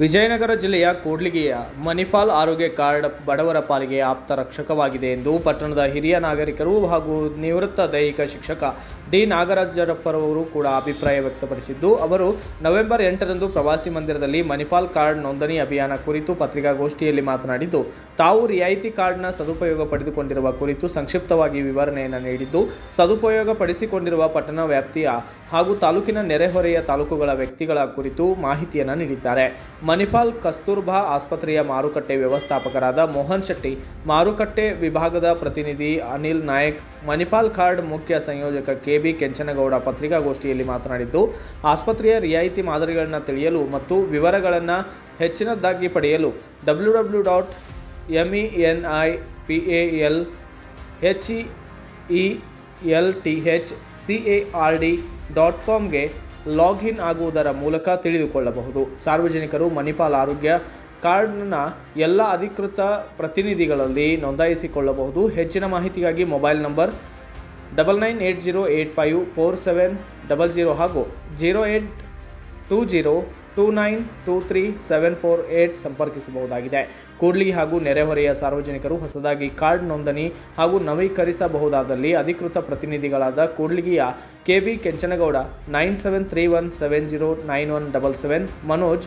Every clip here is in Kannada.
ವಿಜಯನಗರ ಜಿಲ್ಲೆಯ ಕೂಡ್ಲಿಗಿಯ ಮಣಿಪಾಲ್ ಆರೋಗ್ಯ ಕಾರ್ಡ್ ಬಡವರ ಪಾಲಿಗೆ ಆಪ್ತ ರಕ್ಷಕವಾಗಿದೆ ಎಂದು ಪಟ್ಟಣದ ಹಿರಿಯ ನಾಗರಿಕರು ಹಾಗೂ ನಿವೃತ್ತ ದೈಹಿಕ ಶಿಕ್ಷಕ ಡಿ ನಾಗರಾಜರಪ್ಪರವರು ಕೂಡ ಅಭಿಪ್ರಾಯ ವ್ಯಕ್ತಪಡಿಸಿದ್ದು, ಅವರು ನವೆಂಬರ್ 8ರಂದು ಪ್ರವಾಸಿ ಮಂದಿರದಲ್ಲಿ ಮಣಿಪಾಲ್ ಕಾರ್ಡ್ ನೋಂದಣಿ ಅಭಿಯಾನ ಕುರಿತು ಪತ್ರಿಕಾಗೋಷ್ಠಿಯಲ್ಲಿ ಮಾತನಾಡಿದ್ದು, ತಾವು ರಿಯಾಯಿತಿ ಕಾರ್ಡ್ನ ಸದುಪಯೋಗ ಪಡೆದುಕೊಂಡಿರುವ ಕುರಿತು ಸಂಕ್ಷಿಪ್ತವಾಗಿ ವಿವರಣೆಯನ್ನು ನೀಡಿದ್ದು, ಸದುಪಯೋಗ ಪಡಿಸಿಕೊಂಡಿರುವ ಪಟ್ಟಣ ವ್ಯಾಪ್ತಿಯ ಹಾಗೂ ತಾಲೂಕಿನ ನೆರೆಹೊರೆಯ ತಾಲೂಕುಗಳ ವ್ಯಕ್ತಿಗಳ ಕುರಿತು ಮಾಹಿತಿಯನ್ನು ನೀಡಿದ್ದಾರೆ. ಮಣಿಪಾಲ್ ಕಸ್ತೂರ್ಬಾ ಆಸ್ಪತ್ರೆಯ ಮಾರುಕಟ್ಟೆ ವ್ಯವಸ್ಥಾಪಕರಾದ ಮೋಹನ್ ಶೆಟ್ಟಿ, ಮಾರುಕಟ್ಟೆ ವಿಭಾಗದ ಪ್ರತಿನಿಧಿ ಅನಿಲ್ ನಾಯಕ್, ಮಣಿಪಾಲ್ ಕಾರ್ಡ್ ಮುಖ್ಯ ಸಂಯೋಜಕ ಕೆಬಿ ಕೆಂಚನಗೌಡ ಪತ್ರಿಕಾಗೋಷ್ಠಿಯಲ್ಲಿ ಮಾತನಾಡಿದ್ದು, ಆಸ್ಪತ್ರೆಯ ರಿಯಾಯಿತಿ ಮಾದರಿಗಳನ್ನು ತಿಳಿಯಲು ಮತ್ತು ವಿವರಗಳನ್ನು ಹೆಚ್ಚಿನದಾಗಿ ಪಡೆಯಲು www.menipalhealthcard.com ಲಾಗಿನ್ ಆಗುವುದರ ಮೂಲಕ ತಿಳಿದುಕೊಳ್ಳಬಹುದು. ಸಾರ್ವಜನಿಕರು ಮಣಿಪಾಲ್ ಆರೋಗ್ಯ ಕಾರ್ಡ್ನ ಎಲ್ಲ ಅಧಿಕೃತ ಪ್ರತಿನಿಧಿಗಳಲ್ಲಿ ನೋಂದಾಯಿಸಿಕೊಳ್ಳಬಹುದು. ಹೆಚ್ಚಿನ ಮಾಹಿತಿಗಾಗಿ ಮೊಬೈಲ್ ನಂಬರ್ 9980854700 ಹಾಗೂ 082029237448 ಸಂಪರ್ಕಿಸಬಹುದಾಗಿದೆ. ಕೂಡ್ಲಿಗಿ ಹಾಗೂ ನೆರೆಹೊರೆಯ ಸಾರ್ವಜನಿಕರು ಹೊಸದಾಗಿ ಕಾರ್ಡ್ ನೋಂದಣಿ ಹಾಗೂ ನವೀಕರಿಸಬಹುದಾದಲ್ಲಿ ಅಧಿಕೃತ ಪ್ರತಿನಿಧಿಗಳಾದ ಕೂಡ್ಲಿಗಿಯ ಕೆಬಿ ಕೆಂಚನಗೌಡ 9731709177, ಮನೋಜ್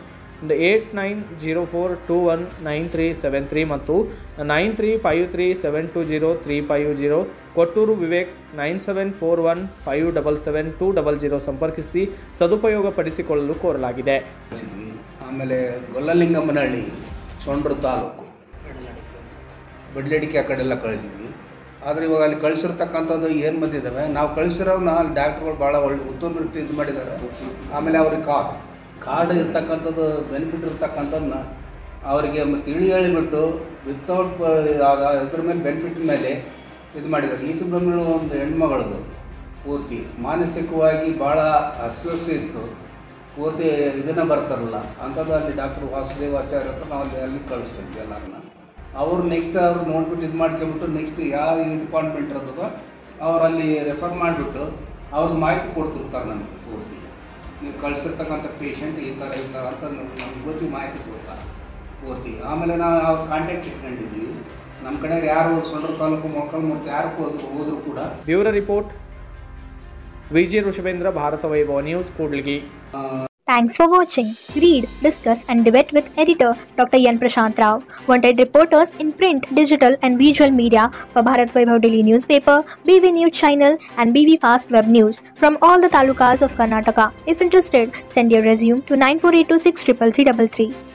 8904219373 ಮತ್ತು 9353720350, ಕೊಟ್ಟೂರು ವಿವೇಕ್ 9741577200 ಸಂಪರ್ಕಿಸಿ ಸದುಪಯೋಗ ಪಡಿಸಿಕೊಳ್ಳಲು ಕೋರಲಾಗಿದೆ. ಆಮೇಲೆ ಗೊಲ್ಲಲಿಂಗಮ್ಮನಹಳ್ಳಿ, ಸೊಂಡ್ರು ತಾಲೂಕು, ಬಡ್ಲಡಿಕೆ ಆ ಕಡೆ ಎಲ್ಲ ಕಳಿಸಿದ್ವಿ. ಆದರೆ ಇವಾಗ ಅಲ್ಲಿ ಕಳಿಸಿರ್ತಕ್ಕಂಥದ್ದು ಏನು ಬಂದಿದ್ದಾವೆ, ನಾವು ಕಳಿಸಿರೋನ್ನ ಅಲ್ಲಿ ಡಾಕ್ಟ್ರುಗಳು ಭಾಳ ಒಳ್ಳೆ ಉತ್ತಮ ರೀತಿ ಇದು ಮಾಡಿದ್ದಾರೆ. ಆಮೇಲೆ ಅವ್ರಿಗೆ ಕಾರ್ಡ್ ಇರ್ತಕ್ಕಂಥದ್ದು ಬೆನಿಫಿಟ್ ಇರ್ತಕ್ಕಂಥದ್ದನ್ನ ಅವರಿಗೆ ತಿಳಿ ಹೇಳಿಬಿಟ್ಟು ವಿತೌಟ್ ಇದ್ರ ಮೇಲೆ ಬೆನಿಫಿಟ್ ಮೇಲೆ ಇದು ಮಾಡಿದ್ದಾರೆ. ಈಚೆ ಬಂದು ಒಂದು ಹೆಣ್ಮಗಳದು ಪೂರ್ತಿ ಮಾನಸಿಕವಾಗಿ ಭಾಳ ಅಸ್ವಸ್ಥ ಇತ್ತು, ಪೂರ್ತಿ ಇದನ್ನು ಬರ್ತಾರಲ್ಲ ಅಂಥದ್ದು ಅಲ್ಲಿ ಡಾಕ್ಟರ್ ವಾಸುದೇವಾಚಾರ್ಯ ಅಂತ ನಾವು ಅಲ್ಲಿ ಕಳಿಸ್ತೀವಿ ಎಲ್ಲರನ್ನ. ಅವರು ನೆಕ್ಸ್ಟ್ ಅವ್ರು ನೋಡ್ಬಿಟ್ಟು ಇದು ಮಾಡ್ಕೊಂಬಿಟ್ಟು ನೆಕ್ಸ್ಟ್ ಯಾವ ಡಿಪಾರ್ಟ್ಮೆಂಟ್ ಇರೋದೋ ಅವ್ರು ಅಲ್ಲಿ ರೆಫರ್ ಮಾಡಿಬಿಟ್ಟು ಅವ್ರಿಗೆ ಮಾಹಿತಿ ಕೊಡ್ತಿರ್ತಾರೆ ನಮಗೆ. ಪೂರ್ತಿ ನೀವು ಕಳಿಸಿರ್ತಕ್ಕಂಥ ಪೇಷಂಟ್ ಈ ಥರ ಅಂತ ನಮ್ಗೆ ಗೊತ್ತಿ ಮಾಹಿತಿ ಕೊಡ್ತಾರೆ ಪೂರ್ತಿ. ಆಮೇಲೆ ನಾವು ಅವ್ರ ಕಾಂಟ್ಯಾಕ್ಟ್ ಇಟ್ಕೊಂಡಿದ್ದೀವಿ. ನಮ್ಮ ಕಡೆ ಯಾರು ಸೊಂಡ್ರು ತಾಲೂಕು ಮೊಳಕಾಲ್ಮೂರ್ತಿ ಯಾರು ಹೋದ್ರು ಕೂಡ. Bureau report, VG Rishabhendra, Bharata Vaibhava News, Kudligi. Thanks for watching. Read, discuss and debate with editor Dr. Yan Prashant Rao. Wanted reporters in print, digital and visual media for Bharat Vaibhav Daily Newspaper, BV News Channel and BV Fast Web News from all the talukas of Karnataka. If interested, send your resume to 9482633333.